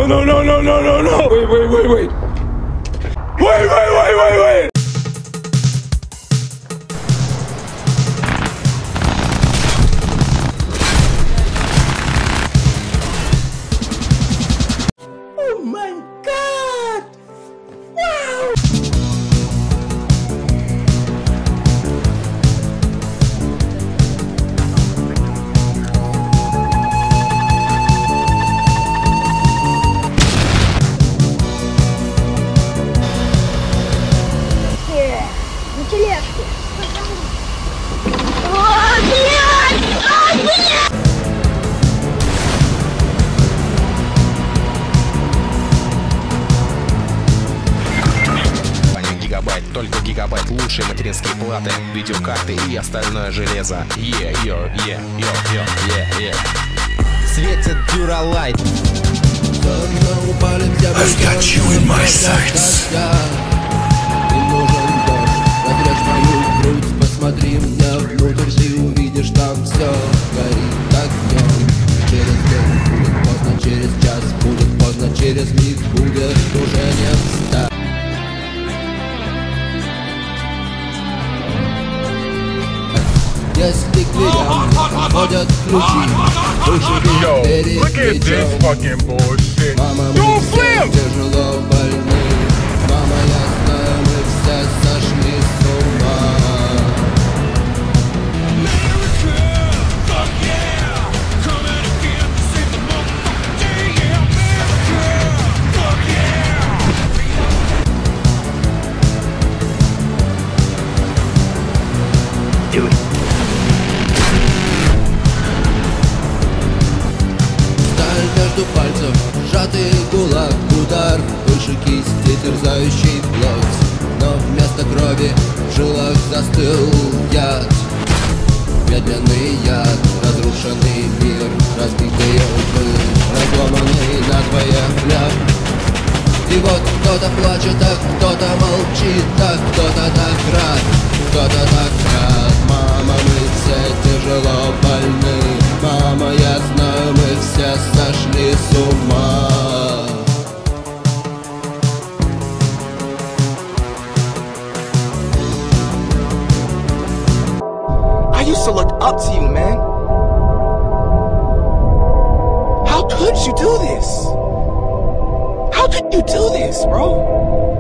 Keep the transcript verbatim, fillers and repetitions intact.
No, no, no, no, no, no, no. Wait, wait, wait, wait. Wait, wait, wait, wait, wait. Oh my God. Wow. Тележки. О, блядь! А, блядь! Гигабайт, только гигабайт, лучшие материнские платы, видеокарты и остальное железо. Yeah, yo, yeah, yo, yo, yeah, yeah. Светит Дюралайт. I've got you in my sights. Посмотри мне внутрь, ты увидишь, там все горит огнем. Через день будет поздно, через час будет поздно, через миг будет уже не встать. Если к дверям ходят ключи, выживи двери, плечом. Мама, мы все тяжело больны. Мама, я знаю, мы все сошли с ума. Сталь между пальцев, сжатый кулак, удар выше кисти, терзающий плоть. Но вместо крови в жилах застыл яд. Медленный яд, разрушенный мир, разбитые умы, разломанный надвое хлеб. И вот кто-то плачет, а кто-то молчит, а кто-то так рад, кто-то так рад. Мама, мы все тяжело больны. Мама, я знаю, мы все сошли с ума. I used to look up to you, man. How could you do this? How could you do this, bro?